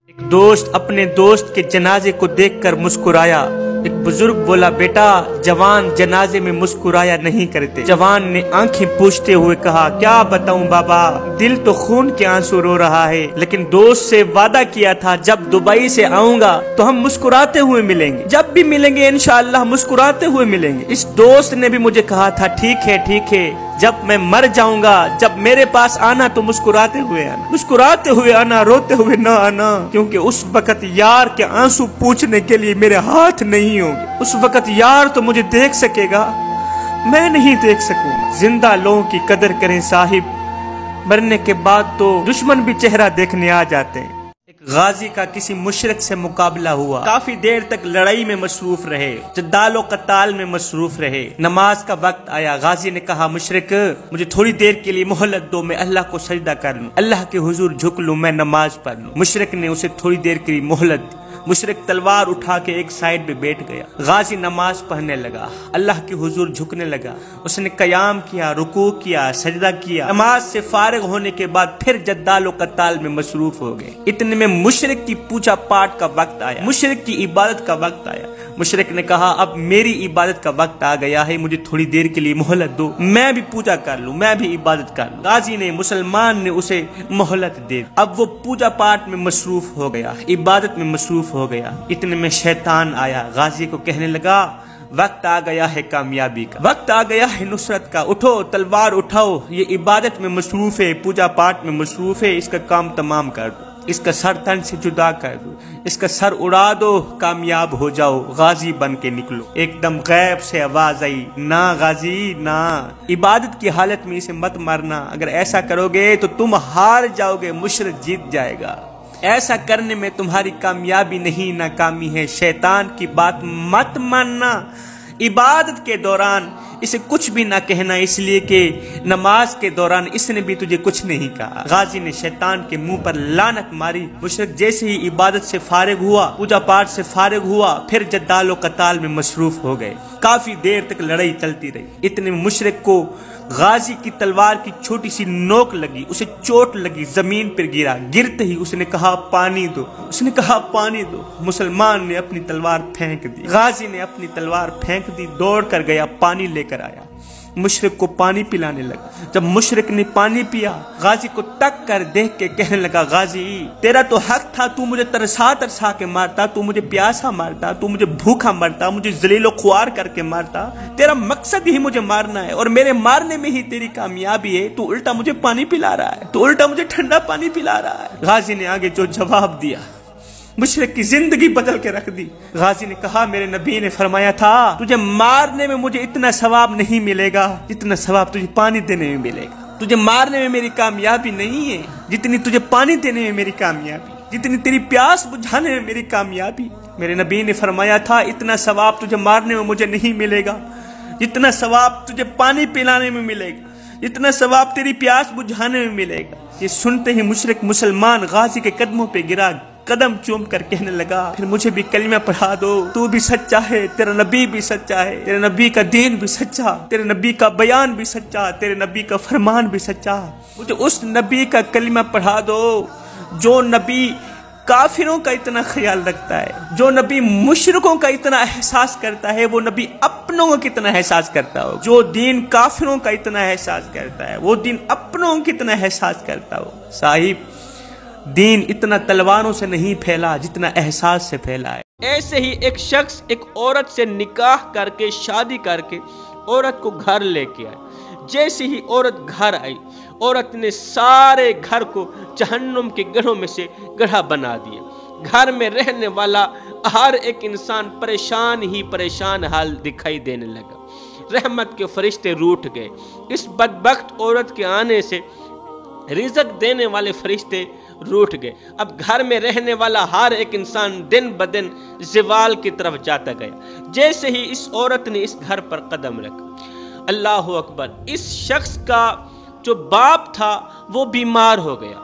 ایک دوست اپنے دوست کے جنازے کو دیکھ کر مسکرایا۔ ایک بزرگ بولا، بیٹا جوان جنازے میں مسکرایا نہیں کرتے۔ جوان نے آنکھیں پوچھتے ہوئے کہا، کیا بتاؤں بابا، دل تو خون کے آنسو رو رہا ہے، لیکن دوست سے وعدہ کیا تھا جب دبئی سے آؤں گا تو ہم مسکراتے ہوئے ملیں گے، جب بھی ملیں گے انشاءاللہ مسکراتے ہوئے ملیں گے۔ اس دوست نے بھی مجھے کہا تھا، ٹھیک ہے، جب میں مر جاؤں گا، جب میرے پاس آنا تو مسکراتے ہوئے آنا، مسکراتے ہوئے آنا، روتے ہوئے نہ آنا، کیونکہ اس وقت یار کے آنسو پوچھنے کے لیے میرے ہاتھ نہیں ہوں گے۔ اس وقت یار تو مجھے دیکھ سکے گا، میں نہیں دیکھ سکوں گا۔ زندہ لوگوں کی قدر کریں صاحب، مرنے کے بعد تو دشمن بھی چہرہ دیکھنے آ جاتے ہیں۔ غازی کا کسی مشرک سے مقابلہ ہوا، کافی دیر تک لڑائی میں مصروف رہے، جدال و قتال میں مصروف رہے۔ نماز کا وقت آیا، غازی نے کہا، مشرک مجھے تھوڑی دیر کے لیے مہلت دو، میں اللہ کو سجدہ کر لوں، اللہ کے حضور جھک لوں، میں نماز پڑھ لوں۔ مشرک نے اسے تھوڑی دیر کے لیے مہلت دی۔ مشرک تلوار اٹھا کے ایک سائیڈ پہ بیٹھ گیا۔ غازی نماز پڑھنے لگا، اللہ کے حضور جھکنے لگا، اس نے قیام کیا، رکوع کیا، سجدہ کیا۔ نماز سے فارغ ہونے کے بعد پھر جدال و قتال میں مصروف ہو گئے۔ اتنے میں مشرک کی پوجا پاٹ کا وقت آیا، مشرک کی عبادت کا وقت آیا۔ مشرک نے کہا، اب میری عبادت کا وقت آ گیا ہے، مجھے تھوڑی دیر کے لیے مہلت دو، میں بھی پوجا کر لوں، میں بھی عبادت کر لوں۔ غازی نے، مسلمان نے اسے مہلت دے دی۔ اب وہ پوجا پاٹ میں مصروف ہو گیا، عبادت میں مصروف ہو گیا۔ اتنے میں شیطان آیا، غازی کو کہنے لگا، وقت آ گیا ہے کامیابی کا، وقت آ گیا ہے نصرت کا، اٹھو تلوار اٹھاؤ، یہ عبادت میں مصروف ہے، پوجا پاٹ میں مصروف ہے، اس کا کام تمام کر دو، اس کا سر تن سے جدا کر دو، اس کا سر اڑا دو، کامیاب ہو جاؤ، غازی بن کے نکلو۔ ایک دم غیب سے آواز آئی، نہ غازی نہ، عبادت کی حالت میں اسے مت مارنا، اگر ایسا کرو گے تو تم ہار جاؤ گے، مشرک جیت جائے گا، ایسا کرنے میں تمہاری کامیابی نہیں ناکامی ہے، شیطان کی بات مت ماننا۔ عبادت کے دوران اسے کچھ بھی نہ کہنا، اس لیے کہ نماز کے دوران اس نے بھی تجھے کچھ نہیں کہا۔ غازی نے شیطان کے منہ پر لعنت ماری۔ مشرک جیسے ہی عبادت سے فارغ ہوا، پوجا پاٹ سے فارغ ہوا، پھر جدال و قتال میں مصروف ہو گئے۔ کافی دیر تک لڑائی چلتی رہی۔ اتنے میں مشرک کو غازی کی تلوار کی چھوٹی سی نوک لگی، اسے چوٹ لگی، زمین پر گرا۔ گرتے ہی اس نے کہا، پانی دو، اس نے کہا، پانی دو۔ مسلمان نے اپنی تلوار پھینک دی، غازی نے اپنی تلوار پھینک دی، دوڑ کر گیا، پانی لے کر آیا، مشرک کو پانی پلانے لگا۔ جب مشرک نے پانی پیا، غازی کو تک کر دیکھ کے کہنے لگا، غازی تیرا تو حق تھا، تو مجھے ترسا کے مارتا، تو مجھے پیاسا مارتا، تو مجھے بھوکا مارتا، مجھے ذلیل و خوار کر کے مارتا، تیرا مقصد ہی مجھے مارنا ہے، اور میرے مارنے میں ہی تیری کامیابی ہے، تو الٹا مجھے پانی پلا رہا ہے، تو الٹا مجھے ٹھنڈا پانی پلا رہا ہے۔ غازی نے آگے جو جواب دیا، مشرک کی زندگی بدل کے رکھ دی۔ غازی نے کہا، میرے نبی نے فرمایا تھا، تجھے مارنے میں مجھے اتنا ثواب نہیں ملے گا جتنا ثواب تجھے پانی دینے میں ملے گا۔ تجھے مارنے میں میری کامیابی نہیں ہے جتنی تجھے پانی دینے میں میری کامیابی، جتنی تیری پیاس بجھانے میں میری کامیابی۔ میرے نبی نے فرمایا تھا، اتنا ثواب تجھے مارنے میں مجھے نہیں ملے گا جتنا ثواب تجھے پانی پلانے میں ملے گا، جتنا ثواب تیری پیاس بجھانے میں ملے گا۔ یہ سنتے ہی مشرک مسلمان غازی کے قدموں پہ گرا، قدم چوم کر کہنے لگا، پھر مجھے بھی کلمہ پڑھا دو، تو بھی سچا ہے، تیرا نبی بھی سچا ہے، تیرے نبی کا دین بھی سچا، تیرے نبی کا بیان بھی سچا، تیرے نبی کا فرمان بھی سچا، مجھے اس نبی کا کلمہ پڑھا دو جو نبی کافروں کا اتنا خیال رکھتا ہے، جو نبی مشرکوں کا اتنا احساس کرتا ہے، وہ نبی اپنوں کا کتنا احساس کرتا ہو، جو دین کافروں کا اتنا احساس کرتا ہے، وہ دین اپنوں کا کتنا احساس کرتا ہو۔ صاحب، دین اتنا تلواروں سے نہیں پھیلا جتنا احساس سے پھیلا ہے۔ ایسے ہی ایک شخص ایک عورت سے نکاح کر کے، شادی کر کے عورت کو گھر لے کے آئے۔ جیسے ہی عورت گھر آئی، عورت نے سارے گھر کو جہنم کے گڑھوں میں سے گڑھا بنا دیا۔ گھر میں رہنے والا ہر ایک انسان پریشان ہی پریشان حال دکھائی دینے لگا۔ رحمت کے فرشتے روٹھ گئے۔ اس بدبخت عورت کے آنے سے رزق دینے والے فرشتے روٹھ گئے۔ اب گھر میں رہنے والا ہر ایک انسان دن بدن زوال کی طرف جاتا گیا۔ جیسے ہی اس عورت نے اس گھر پر قدم رکھا، اللہ اکبر، اس شخص کا جو باپ تھا وہ بیمار ہو گیا۔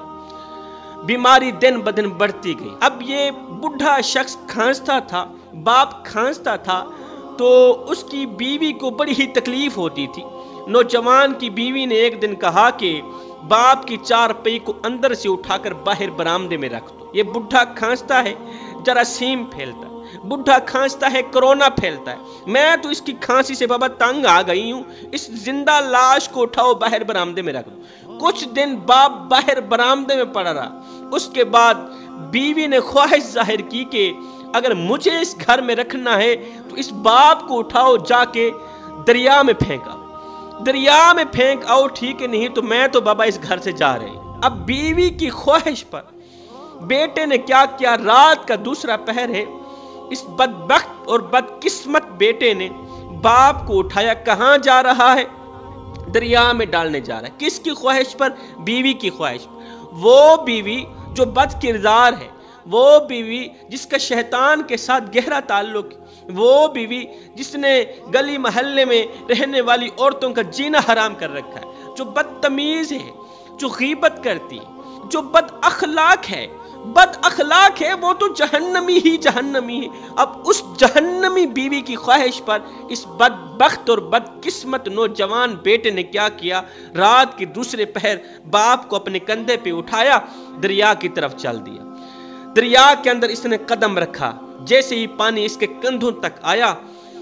بیماری دن بدن بڑھتی گئی۔ اب یہ بوڑھا شخص کھانستا تھا، باپ کھانستا تھا، تو اس کی بیوی کو بڑی ہی تکلیف ہوتی تھی۔ نوجوان کی بیوی نے ایک دن کہا کہ बाप की चारपाई को अंदर से उठाकर बाहर बरामदे में रख दो। ये बुढ़ा खांसता है, जरासीम फैलता है, बुढ़ा खांसता है, कोरोना फैलता है। मैं तो इसकी खांसी से बाबा तंग आ गई हूँ। इस जिंदा लाश को उठाओ, बाहर बरामदे में रख दो। कुछ दिन बाप बाहर बरामदे में पड़ा रहा। उसके बाद बीवी ने ख्वाहिश जाहिर की कि अगर मुझे इस घर में रखना है तो इस बाप को उठाओ, जाके दरिया में फेंका, दरिया में फेंक आओ, ठीक है, नहीं तो मैं तो बाबा इस घर से जा रही। अब बीवी की ख्वाहिश पर बेटे ने क्या किया, रात का दूसरा पहर है, इस बदबख्त और बदकिस्मत बेटे ने बाप को उठाया। कहाँ जा रहा है? दरिया में डालने जा रहा है। किसकी ख्वाहिश पर? बीवी की ख्वाहिश पर। वो बीवी जो बद किरदार है, वो बीवी जिसका शैतान के साथ गहरा ताल्लुक, वो बीवी जिसने गली महल्ले में रहने वाली औरतों का जीना हराम कर रखा है, जो बदतमीज है, जो गीबत करती है, जो बद अखलाक है, वो तो जहन्नमी ही जहन्नमी है। अब उस जहन्नमी बीवी की ख्वाहिश पर इस बदबख्त और बदकिस्मत नौजवान बेटे ने क्या किया, रात के दूसरे पहर बाप को अपने कंधे पे उठाया, दरिया की तरफ चल दिया। दरिया के अंदर इसने कदम रखा, जैसे ही पानी इसके कंधों तक आया,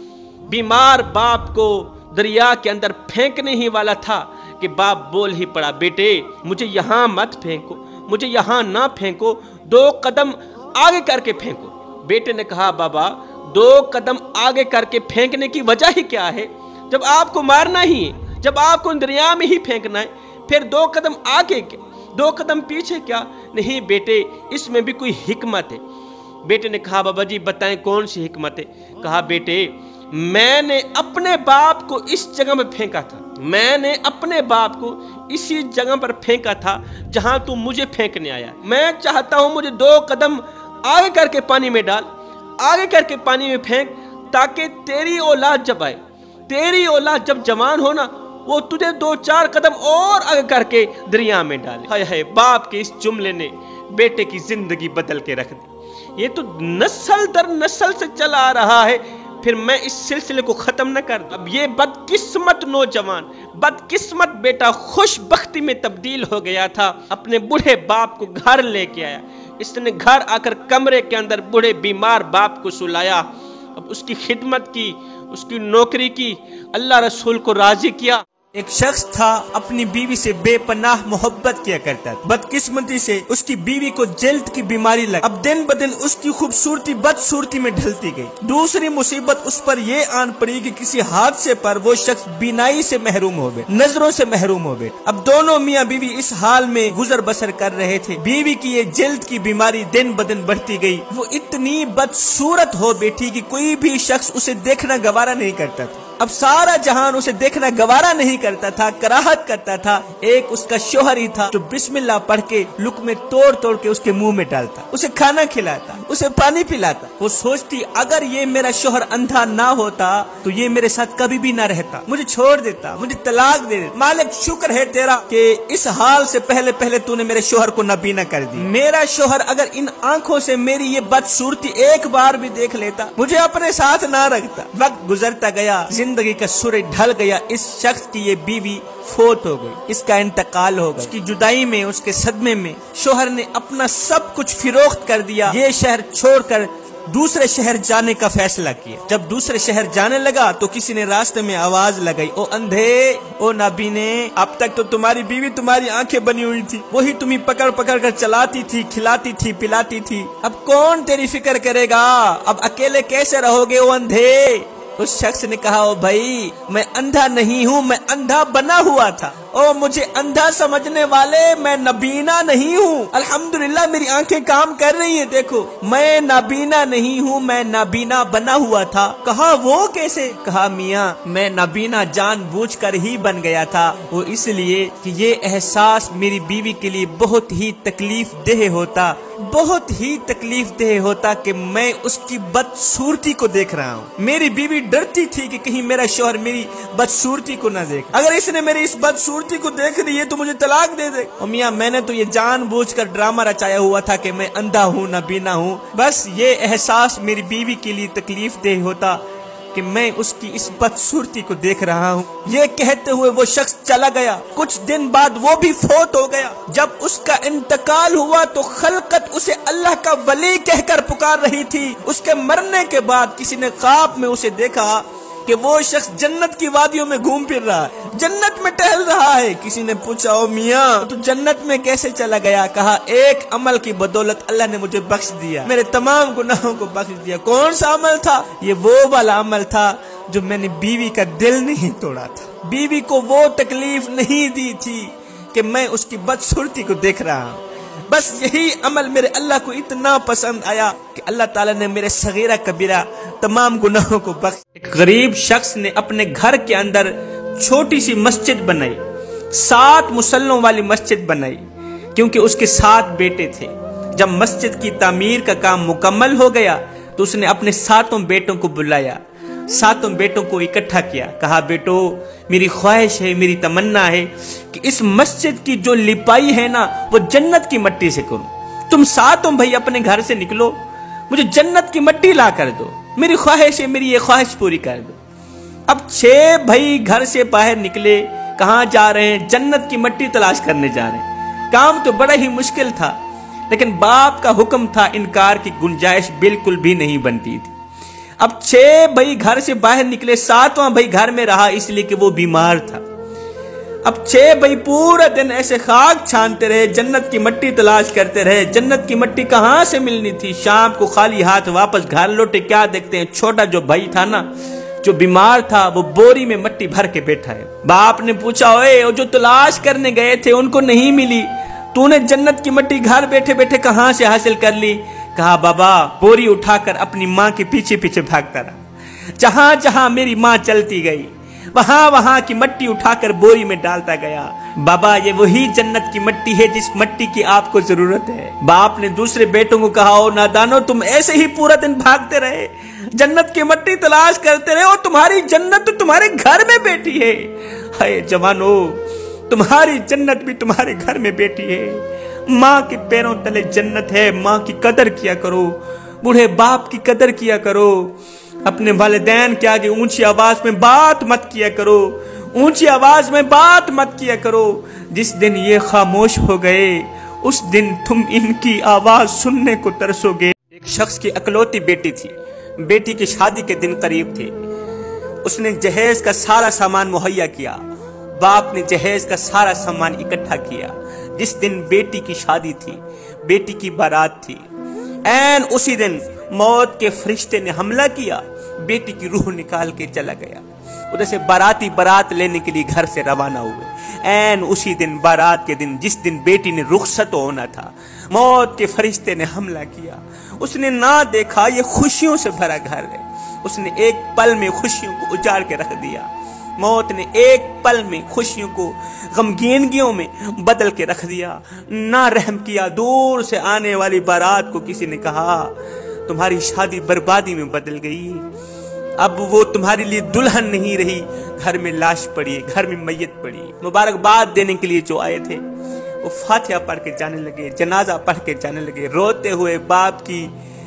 बीमार बाप को दरिया के अंदर फेंकने ही वाला था कि बाप बोल ही पड़ा, बेटे मुझे यहाँ मत फेंको, मुझे यहाँ ना फेंको, 2 कदम आगे करके फेंको। बेटे ने कहा, बाबा 2 कदम आगे करके फेंकने की वजह ही क्या है? जब आपको मारना ही है, जब आपको दरिया में ही फेंकना है, फिर 2 कदम आगे क्या, 2 कदम पीछे क्या? नहीं बेटे, इसमें भी कोई हिकमत है। बेटे ने कहा, बाबा जी बताएं कौन सी हिकमत है? कहा, बेटे मैंने अपने बाप को इस जगह में फेंका था, मैंने अपने बाप को इसी जगह पर फेंका था जहां तू मुझे फेंकने आया। मैं चाहता हूं मुझे 2 कदम आगे करके पानी में डाल, आगे करके पानी में फेंक, ताकि तेरी औलाद जब आए, तेरी औलाद जब जवान हो ना, वो तुझे 2-4 कदम और आगे करके दरिया में डाले। हाय हाय, बाप के इस जुमले ने बेटे की जिंदगी बदल के रख दी। ये तो नस्ल दर नस्ल से चला आ रहा है, फिर मैं इस सिलसिले को खत्म न कर। अब ये बदकिस्मत नौजवान, बदकिस्मत बेटा खुशबख्ती में तब्दील हो गया था, अपने बूढ़े बाप को घर लेके आया। इसने घर आकर कमरे के अंदर बूढ़े बीमार बाप को सुलाया, अब उसकी खिदमत की, उसकी नौकरी की, अल्लाह रसूल को राजी किया। एक शख्स था, अपनी बीवी से बेपनाह मोहब्बत किया करता था। बदकिस्मती से उसकी बीवी को जल्द की बीमारी लगी। अब दिन ब दिन उसकी खूबसूरती बदसूरती में ढलती गई। दूसरी मुसीबत उस पर यह आन पड़ी कि किसी हादसे पर वो शख्स बीनाई से महरूम हो गए, नजरों से महरूम हो गए। अब दोनों मियाँ बीवी इस हाल में गुजर बसर कर रहे थे। बीवी की ये जल्द की बीमारी दिन ब दिन बढ़ती गई। वो इतनी बदसूरत हो बैठी कि कोई भी शख्स उसे देखना गवारा नहीं करता था। अब सारा जहान उसे देखना गवारा नहीं करता था, कराहत करता था। एक उसका शोहर ही था जो बिस्मिल्लाह पढ़ के लुक़मे तोड़ तोड़ के उसके मुंह में डालता, उसे खाना खिलाता, उसे पानी पिलाता। वो सोचती, अगर ये मेरा शोहर अंधा ना होता तो ये मेरे साथ कभी भी ना रहता, मुझे छोड़ देता, मुझे तलाक दे देता। मालिक शुक्र है तेरा कि इस हाल से पहले पहले तूने मेरे शोहर को नबीना कर दी। मेरा शोहर अगर इन आंखों से मेरी ये बदसूरती एक बार भी देख लेता, मुझे अपने साथ ना रखता। वक्त गुजरता गया, जिंदगी का सूरज ढल गया। इस शख्स की ये बीवी फोत हो गई, इसका इंतकाल हो गया। उसकी जुदाई में, उसके सदमे में शोहर ने अपना सब कुछ फिरोख्त कर दिया। ये शहर छोड़कर दूसरे शहर जाने का फैसला किया। जब दूसरे शहर जाने लगा तो किसी ने रास्ते में आवाज लगाई, ओ अंधे, ओ नाबीने, अब तक तो तुम्हारी बीवी तुम्हारी आंखें बनी हुई थी, वही तुम्हें पकड़ पकड़ कर चलाती थी, खिलाती थी, पिलाती थी। अब कौन तेरी फिक्र करेगा? अब अकेले कैसे रहोगे ओ अंधे? उस शख्स ने कहा, ओ भाई मैं अंधा नहीं हूँ, मैं अंधा बना हुआ था। ओ मुझे अंधा समझने वाले, मैं नबीना नहीं हूँ। अल्हम्दुलिल्लाह मेरी आंखें काम कर रही हैं, देखो मैं नबीना नहीं हूँ, मैं नबीना बना हुआ था। कहा वो कैसे? कहा मियाँ मैं नबीना जानबूझकर ही बन गया था, वो इसलिए कि ये एहसास मेरी बीवी के लिए बहुत ही तकलीफ देह होता, बहुत ही तकलीफ देह होता कि मैं उसकी बदसूरती को देख रहा हूँ। मेरी बीवी डरती थी कि कहीं मेरा शौहर मेरी बदसूरती को न देखे, अगर इसने मेरी इस बदसूरती को देख ली है तो मुझे तलाक दे दे। और मियाँ मैंने तो ये जानबूझकर ड्रामा रचाया हुआ था कि मैं अंधा हूँ, नबीना हूँ। बस ये एहसास मेरी बीवी के लिए तकलीफ देह होता, کہ میں اس کی اس بدصورتی کو دیکھ رہا ہوں۔ یہ کہتے ہوئے وہ شخص چلا گیا۔ کچھ دن بعد وہ بھی فوت ہو گیا۔ جب اس کا انتقال ہوا تو خلقت اسے اللہ کا ولی کہہ کر پکار رہی تھی۔ اس کے مرنے کے بعد کسی نے خواب میں اسے دیکھا کہ وہ شخص جنت کی وادیوں میں گھوم پھر رہا ہے، جنت میں ٹہل رہا ہے۔ کسی نے پوچھا، او میاں تو جنت میں کیسے چلا گیا؟ کہا، ایک عمل کی بدولت اللہ نے مجھے بخش دیا، میرے تمام گناہوں کو بخش دیا۔ کون سا عمل تھا؟ یہ وہ والا عمل تھا جو میں نے بیوی کا دل نہیں توڑا تھا، بیوی کو وہ تکلیف نہیں دی تھی کہ میں اس کی بدصورتی کو دیکھ رہا ہوں۔ بس یہی عمل میرے اللہ کو اتنا پسند آیا کہ اللہ تعالیٰ نے میرے صغیرہ کبیرہ تمام گناہوں کو بخش۔ ایک غریب شخص نے اپنے گھر کے اندر چھوٹی سی مسجد بنائی، 7 مصلوں والی مسجد بنائی، کیونکہ اس کے 7 بیٹے تھے۔ جب مسجد کی تعمیر کا کام مکمل ہو گیا تو اس نے اپنے 7 بیٹوں کو بلایا، 7 بیٹوں کو اکٹھا کیا، کہا، بیٹو میری خواہش ہے، میری تمنا ہے کہ اس مسجد کی جو لپائی ہے نا وہ جنت کی مٹی سے کروں۔ تم 7 بھائی اپنے گھر سے نکلو، مجھے جنت کی مٹی لا کر دو، میری خواہش ہے، میری یہ خواہش پوری کر دو۔ اب 6 بھائی گھر سے باہر نکلے، کہاں جا رہے ہیں؟ جنت کی مٹی تلاش کرنے جا رہے ہیں۔ کام تو بڑا ہی مشکل تھا، لیکن باپ کا حکم تھا، انکار کی گنجائش بالکل بھی نہیں بنتی تھی۔ اب 6 بھائی گھر سے باہر نکلے، 7واں بھائی گھر میں رہا اس لیے کہ وہ بیمار تھا۔ اب 6 بھائی پورا دن ایسے خاک چھانتے رہے، جنت کی مٹی تلاش کرتے رہے۔ جنت کی مٹی کہاں سے ملنی تھی؟ شام کو خالی ہاتھ واپس گھر لوٹے، کیا دیکھتے ہیں؟ چھوٹا جو بھائی تھا نا، جو بیمار تھا، وہ بوری میں مٹی بھر کے بیٹھا ہے۔ باپ نے پوچھا، اوے وہ جو تلاش کرنے گئے تھے ان کو نہیں ملی، تو نے جنت کی مٹی گھر بیٹھے بیٹھے کہاں سے حاصل کر لی؟ کہا، بابا بوری اٹھا کر اپنی ماں کے پیچھے پیچھے بھاگتا رہا، جہاں جہاں میری ماں چلتی گئی وہاں وہاں کی مٹی اٹھا کر بوری میں ڈالتا گیا۔ بابا یہ وہی جنت کی مٹی ہے جس مٹی کی آپ کو ضرورت ہے۔ باپ نے دوسرے بیٹوں کو کہا، او نادانو، تم ایسے ہی پورا دن بھاگتے رہے، جنت کی مٹی تلاش کرتے رہے، اور تمہاری جنت تو تمہارے گھر میں بیٹھی ہے۔ اے جوانو، تمہاری جنت بھی تمہارے گھر میں بیٹھی ہے۔ ماں کے پیروں تلے جنت ہے، ماں کی قدر کیا کرو، بوڑھے باپ کی قدر کیا کرو، اپنے والدین کے آگے اونچی آواز میں بات مت کیا کرو، اونچی آواز میں بات مت کیا کرو۔ جس دن یہ خاموش ہو گئے اس دن تم ان کی آواز سننے کو ترسو گے۔ ایک شخص کی اکلوتی بیٹی تھی، بیٹی کی شادی کے دن قریب تھے، اس نے جہیز کا سارا سامان مہیا کیا، باپ نے جہیز کا سارا سامان اکٹھا کیا۔ جس دن بیٹی کی شادی تھی، بیٹی کی بارات تھی، این اسی دن موت کے فرشتے نے حملہ کیا، بیٹی کی روح نکال کے چلا گیا۔ ادھر سے باراتی بارات لینے کے لیے گھر سے روانہ ہوئے، این اسی دن بارات کے دن جس دن بیٹی نے رخصت ہونا تھا، موت کے فرشتے نے حملہ کیا۔ اس نے نہ دیکھا یہ خوشیوں سے بھرا گھر ہے، اس نے ایک پل میں خوشیوں کو اجاڑ کے رکھ دیا۔ موت نے ایک پل میں خوشیوں کو غمگینگیوں میں بدل کے رکھ دیا، نہ رحم کیا۔ دور سے آنے والی بارات کو کسی نے کہا، تمہاری شادی بربادی میں بدل گئی، اب وہ تمہارے لیے دلہن نہیں رہی، گھر میں لاش پڑی، گھر میں میت پڑی۔ مبارکباد دینے کے لیے جو آئے تھے وہ فاتحہ پڑھ کے جانے لگے، جنازہ پڑھ کے جانے لگے۔ روتے ہوئے باپ کی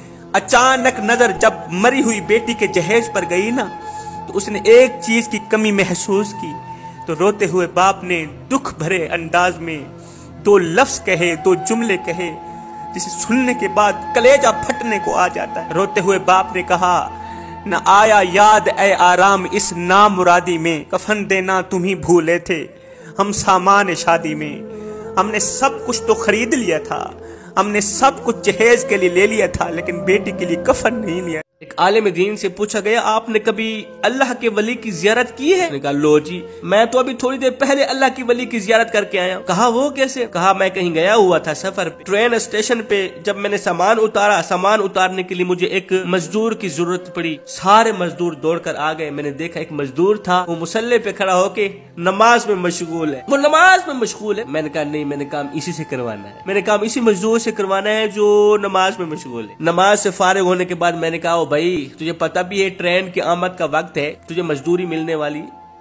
اچانک نظر جب مری ہوئی بیٹی کے جہیز پر گئی نا، تو اس نے ایک چیز کی کمی محسوس کی، تو روتے ہوئے باپ نے دکھ بھرے انداز میں 2 لفظ کہے، 2 جملے کہے، جسے سننے کے بعد کلیجہ پھٹنے کو آ جاتا ہے۔ روتے ہوئے باپ نے کہا، نہ آیا یاد اے آرام اس نامرادی میں، کفن دینا تم ہی بھولے تھے ہم سامان شادی میں۔ ہم نے سب کچھ تو خرید لیا تھا، ہم نے سب کچھ جہیز کے لیے لے لیا تھا، لیکن بیٹی کے لیے کفن نہیں لیا۔ ایک عالم دین سے پوچھا گیا، آپ نے کبھی اللہ کے ولی کی زیارت کی ہے؟ کہا، لو جی، میں تو ابھی تھوڑی دیر پہلے اللہ کی ولی کی زیارت کر کے آیا ہوں۔ کہا، وہ کیسے؟ کہا، میں کہیں گیا ہوا تھا سفر پہ، ٹرین اسٹیشن پہ جب میں نے سامان اتارا، سامان اتارنے کے لیے مجھے ایک مزدور کی ضرورت پڑی، سارے مزدور دوڑ کر آ گئے، میں نے دیکھا ایک مزدور تھا، وہ مصلی پہ کھڑا ہو کے نماز میں مشغول ہے، وہ نماز میں مشغول ہے۔ میں نے کہا، نہیں، میں نے کام اسی سے کروانا ہے، میں نے کام اسی مزدور سے کروانا ہے جو نماز میں مشغول ہے۔ نماز سے فارغ ہونے کے بعد میں نے کہا، او بھائی، تجھے پتہ بھی ہے ٹرین کی آمد کا وقت ہے، تجھے مزدوری ملنے والی،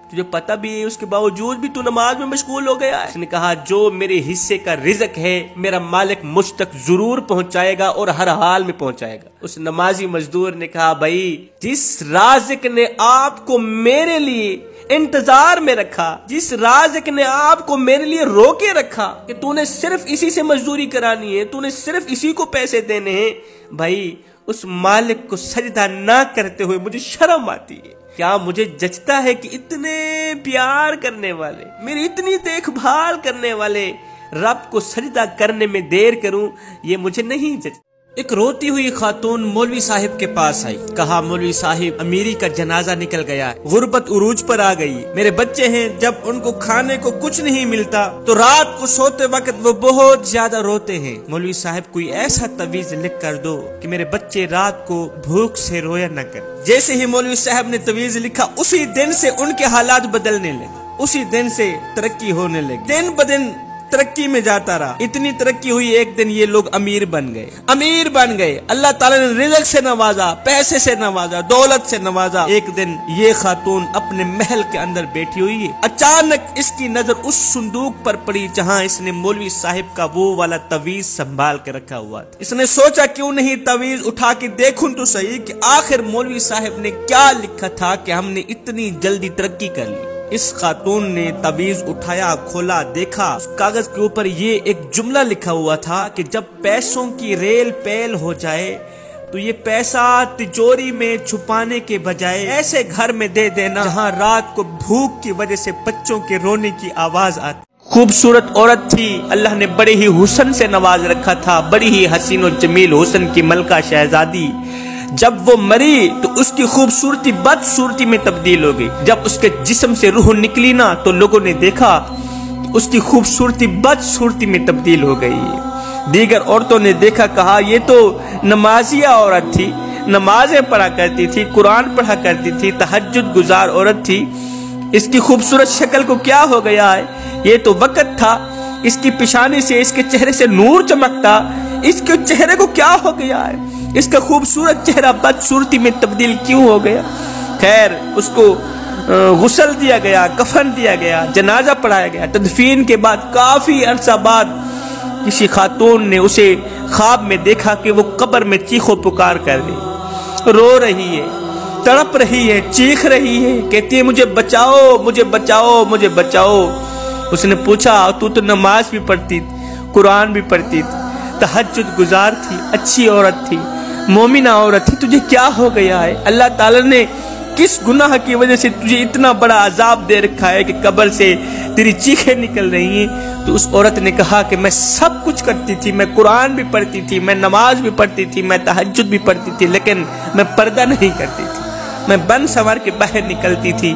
تجھے پتہ بھی ہے اس کے باوجود بھی تو نماز میں مشغول ہو گیا ہے؟ اس نے کہا جو میرے حصے کا رزق ہے میرا مالک مجھ تک ضرور پہنچائے گا اور ہر حال میں پہنچائے گا۔ اس نمازی مزدور نے کہا بھائی جس رازق نے آپ کو میرے لیے انتظار میں رکھا، جس رازق نے آپ کو میرے لیے روکے رکھا کہ تو نے صرف اسی سے مزدوری کرانی ہے، تو نے صرف اسی کو پیسے دینے ہیں، بھائی اس مالک کو سجدہ نہ کرتے ہوئے مجھے شرم آتی ہے۔ کیا مجھے جچتا ہے کہ اتنے پیار کرنے والے، میری اتنی دیکھ بھال کرنے والے رب کو سجدہ کرنے میں دیر کروں؟ یہ مجھے نہیں جچتا۔ ایک روتی ہوئی خاتون مولوی صاحب کے پاس آئی، کہا مولوی صاحب امیری کا جنازہ نکل گیا ہے، غربت عروج پر آ گئی، میرے بچے ہیں، جب ان کو کھانے کو کچھ نہیں ملتا تو رات کو سوتے وقت وہ بہت زیادہ روتے ہیں، مولوی صاحب کوئی ایسا تعویذ لکھ کر دو کہ میرے بچے رات کو بھوک سے رویا نہ کر۔ جیسے ہی مولوی صاحب نے تعویذ لکھا اسی دن سے ان کے حالات بدلنے لگے، اسی دن سے ترقی ہونے لگی، دن بدن ترقی میں جاتا رہا، اتنی ترقی ہوئی ایک دن یہ لوگ امیر بن گئے، اللہ تعالیٰ نے رزق سے نوازا، پیسے سے نوازا، دولت سے نوازا۔ ایک دن یہ خاتون اپنے محل کے اندر بیٹھی ہوئی ہے، اچانک اس کی نظر اس صندوق پر پڑی جہاں اس نے مولوی صاحب کا وہ والا تعویذ سنبھال کے رکھا ہوا تھا۔ اس نے سوچا کیوں نہیں تعویذ اٹھا کے دیکھوں تو صحیح کہ آخر مولوی صاحب نے کیا لکھا تھا کہ ہم نے اتنی جلدی ترقی کر لی۔ اس خاتون نے تعویذ اٹھایا، کھولا، دیکھا، اس کاغذ کے اوپر یہ ایک جملہ لکھا ہوا تھا کہ جب پیسوں کی ریل پیل ہو جائے تو یہ پیسہ تجوری میں چھپانے کے بجائے ایسے گھر میں دے دینا جہاں رات کو بھوک کی وجہ سے بچوں کے رونے کی آواز آتی۔ خوبصورت عورت تھی، اللہ نے بڑے ہی حسن سے نواز رکھا تھا، بڑی ہی حسین و جمیل حسن کی ملکہ شہزادی۔ جب وہ مری تو اس کی خوبصورتی بدصورتی میں تبدیل ہو گئی، جب اس کے جسم سے روح نکلی نا تو لوگوں نے دیکھا اس کی خوبصورتی بدصورتی میں تبدیل ہو گئی۔ دیگر عورتوں نے دیکھا، کہا یہ تو نمازیہ عورت تھی، نمازیں پڑھا کرتی تھی، قرآن پڑھا کرتی تھی، تہجد گزار عورت تھی، اس کی خوبصورت شکل کو کیا ہو گیا ہے؟ یہ تو وقت تھا، اس کی پیشانی سے، اس کے چہرے سے نور چمکتا، اس کے چہرے کو کیا ہو گیا ہے؟ اس کا خوبصورت چہرہ بدصورتی میں تبدیل کیوں ہو گیا؟ خیر اس کو غسل دیا گیا، کفن دیا گیا، جنازہ پڑھایا گیا۔ تدفین کے بعد کافی عرصہ بعد کسی خاتون نے اسے خواب میں دیکھا کہ وہ قبر میں چیخ و پکار کر رہی، رو رہی ہے، تڑپ رہی ہے، چیخ رہی ہے، کہتی ہے مجھے بچاؤ، مجھے بچاؤ، مجھے بچاؤ۔ اس نے پوچھا تو نماز بھی پڑھتی تھی، قرآن بھی پڑھتی تھی، تہجد گزار تھی، اچھی عورت تھی، مومنہ عورت تھی، تجھے کیا ہو گیا ہے؟ اللہ تعالیٰ نے کس گناہ کی وجہ سے تجھے اتنا بڑا عذاب دے رکھا ہے کہ قبر سے تیری چیخیں نکل رہی ہیں؟ تو اس عورت نے کہا کہ میں سب کچھ کرتی تھی، میں قرآن بھی پڑھتی تھی، میں نماز بھی پڑھتی تھی، میں تہجد بھی پڑھتی تھی، لیکن میں پردہ نہیں کرتی تھی، میں بن سنور کے باہر نکلتی تھی،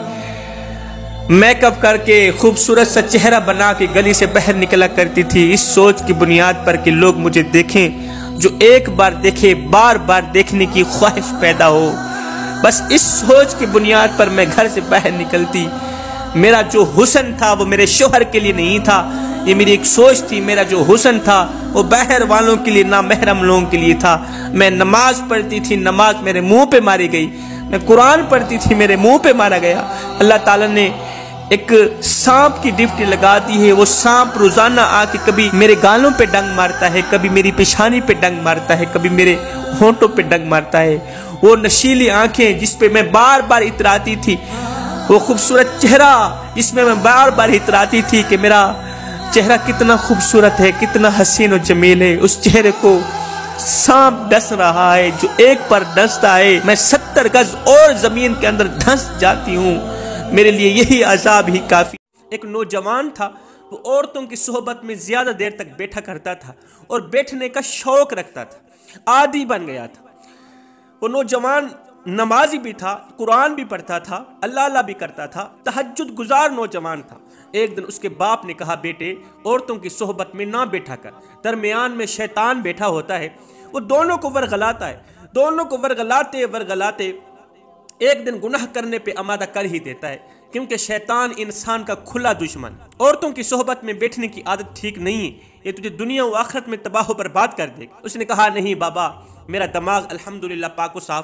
میک اپ کر کے خوبصورت سا چہرہ بنا کے گلی سے باہر نکلا کرتی تھی، اس سوچ کی بنیاد پر کہ لوگ مجھے دیکھیں، جو ایک بار دیکھے بار بار دیکھنے کی خواہش پیدا ہو، بس اس سوچ کی بنیاد پر میں گھر سے باہر نکلتی۔ میرا جو حسن تھا وہ میرے شوہر کے لیے نہیں تھا، یہ میری ایک سوچ تھی، میرا جو حسن تھا وہ باہر والوں کے لیے، نامحرم لوگوں کے لیے تھا۔ میں نماز پڑھتی تھی، نماز میرے منہ پہ ماری گئی، میں قرآن پڑھتی تھی، میرے منہ پہ مارا گیا۔ اللہ تعالیٰ نے ایک سانپ کی ڈیوٹی لگا دی ہے، وہ سانپ روزانہ آ کے کبھی میرے گالوں پہ ڈنگ مارتا ہے، کبھی میری پیشانی پہ ڈنگ مارتا ہے، کبھی میرے ہونٹوں پہ ڈنگ مارتا ہے۔ وہ نشیلی آنکھیں جس پہ میں بار بار اتراتی تھی، وہ خوبصورت چہرہ جس میں بار بار اتراتی تھی کہ میرا چہرہ کتنا خوبصورت ہے، کتنا حسین و جمیل ہے، اس چہرے کو سانپ ڈس رہا ہے، جو ایک پر ڈستا ہے میں 70 گز اور زمین کے اندر دھنس جاتی ہوں، میرے لیے یہی عذاب ہی کافی۔ ایک نوجوان تھا، وہ عورتوں کی صحبت میں زیادہ دیر تک بیٹھا کرتا تھا اور بیٹھنے کا شوق رکھتا تھا، عادی بن گیا تھا۔ وہ نوجوان نمازی بھی تھا، قرآن بھی پڑھتا تھا، اللہ بھی کرتا تھا، تہجد گزار نوجوان تھا۔ ایک دن اس کے باپ نے کہا، بیٹے عورتوں کی صحبت میں نہ بیٹھا کر، درمیان میں شیطان بیٹھا ہوتا ہے، وہ دونوں کو ورغلاتا ہے، دونوں کو ورغلاتے ایک دن گناہ کرنے پہ آمادہ کر ہی دیتا ہے، کیونکہ شیطان انسان کا کھلا دشمن۔ عورتوں کی صحبت میں بیٹھنے کی عادت ٹھیک نہیں ہے، یہ تجھے دنیا و آخرت میں تباہ و برباد کر دے گا۔ اس نے کہا، نہیں بابا، میرا دماغ الحمدللہ پاک و صاف،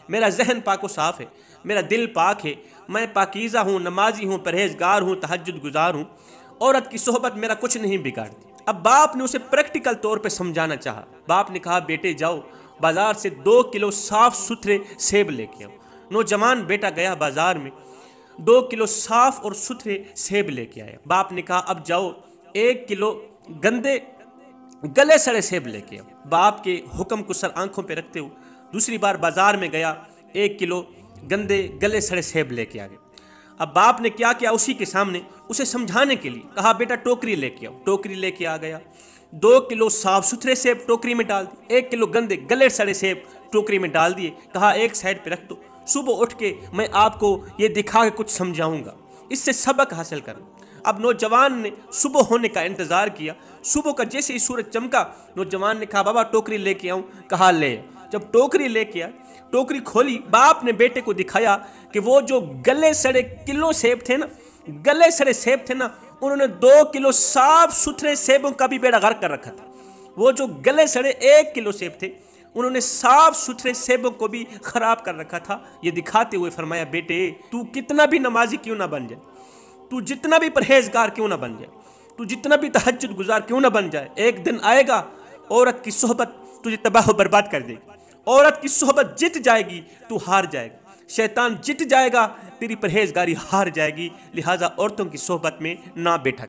میرا ذہن پاک و صاف ہے، میرا دل پاک ہے، میں پاکیزہ ہوں، نمازی ہوں، پرہیزگار ہوں، تہجد گزار ہوں، عورت کی صحبت میرا کچھ نہیں بگاڑتی۔ اب باپ نے اسے پریکٹیکل طور پہ سمجھانا چاہا۔ باپ نے کہا بیٹے جاؤ بازار سے 2 کلو صاف ستھرے سیب لے کے آؤ۔ نوجوان بیٹا گیا بازار میں، 2 کلو صاف اور ستھرے سیب لے کے آیا۔ باپ نے کہا اب جاؤ 1 کلو گندے گلے سڑے سیب لے کے آؤ۔ باپ کے حکم کو سر آنکھوں پہ رکھتے ہوئے دوسری بار بازار میں گیا، 1 کلو گندے گلے سڑے سیب لے کے آ گئے۔ اب باپ نے کیا کیا اسی کے سامنے اسے سمجھانے کے لیے کہا بیٹا ٹوکری لے کے آؤ۔ ٹوکری لے کے آ گیا، 2 کلو صاف ستھرے سیب ٹوکری میں ڈال دیے، 1 کلو گندے گلے سڑے سیب ٹوکری میں ڈال دیے، کہا ایک سائڈ پہ رکھ دو، صبح اٹھ کے میں آپ کو یہ دکھا کے کچھ سمجھاؤں گا، اس سے سبق حاصل کرنا۔ اب نوجوان نے صبح ہونے کا انتظار کیا۔ صبح کا جیسے ہی سورج چمکا نوجوان نے کہا بابا ٹوکری لے کے آؤں، کہا لے۔ جب ٹوکری لے کے آیا، ٹوکری کھولی، باپ نے بیٹے کو دکھایا کہ وہ جو گلے سڑے کلو سیب تھے نا، گلے سڑے سیب تھے نا، انہوں نے 2 کلو صاف ستھرے سیبوں کا بھی بیڑا غرق کر رکھا تھا۔ وہ جو گلے سڑے 1 کلو سیب تھے، انہوں نے صاف ستھرے سیبوں کو بھی خراب کر رکھا تھا۔ یہ دکھاتے ہوئے فرمایا بیٹے تو کتنا بھی نمازی کیوں نہ بن جائے، تو جتنا بھی پرہیزگار کیوں نہ بن جائے، تو جتنا بھی تہجد گزار کیوں نہ بن جائے، ایک دن آئے گا عورت کی صحبت تجھے تباہ و برباد کر دے گی۔ عورت کی صحبت جت جائے گی تو ہار جائے گا، شیطان جت جائے گا، تیری پرہیزگاری ہار جائے گی، لہٰذا عورتوں کی صحبت میں نہ بیٹھا۔